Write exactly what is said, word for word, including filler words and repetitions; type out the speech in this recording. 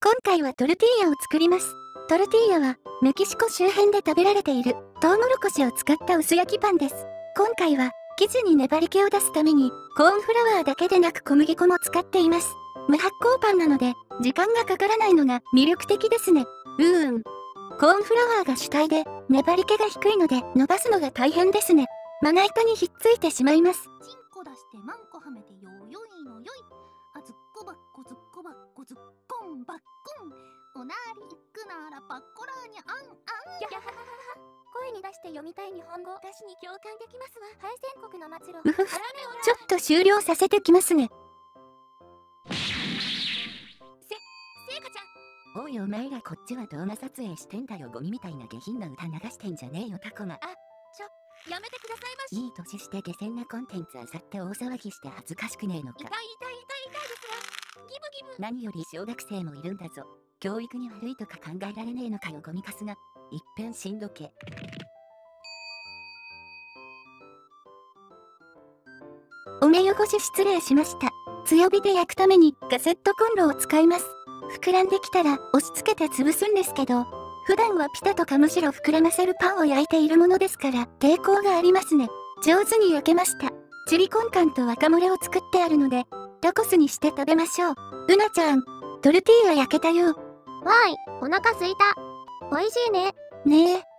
今回はトルティーヤを作ります。トルティーヤはメキシコ周辺で食べられているトウモロコシを使った薄焼きパンです。今回は生地に粘り気を出すためにコーンフラワーだけでなく小麦粉も使っています。無発酵パンなので時間がかからないのが魅力的ですね。うーん。コーンフラワーが主体で粘り気が低いので伸ばすのが大変ですね。まな板にひっついてしまいます。 チンコ出してマンコはめてよよいのよい。あずっこばっこずっこばっこずっこんばっこん。おなり行くならパッコラーにゃあんあん。 やはははは。声に出して読みたい日本語、私に共感できますわ。敗戦国の末路。 うふふ。ちょっと終了させてきますね。 せ、せいかちゃん。 おいお前らこっちは動画撮影してんだよ。ゴミみたいな下品な歌流してんじゃねえよタコマ。 あ、ちょ、やめてくださいまし。 いい年して下船なコンテンツあさって大騒ぎして恥ずかしくねえのか。 痛い痛い痛い痛いですわ。ギブギブ。 何より小学生もいるんだぞ。教育に悪いとか考えられねえのかよゴミカスが。いっぺんしんどけ。 お目汚し失礼しました。強火で焼くためにカセットコンロを使います。膨らんできたら押し付けて潰すんですけど、普段はピタとかむしろ膨らませるパンを焼いているものですから抵抗がありますね。上手に焼けました。チリコンカンとワカモレを作ってあるので、タコスにして食べましょう。うなちゃん、トルティーヤ焼けたよ。 わーい、お腹すいた。おいしいね。 ねえ。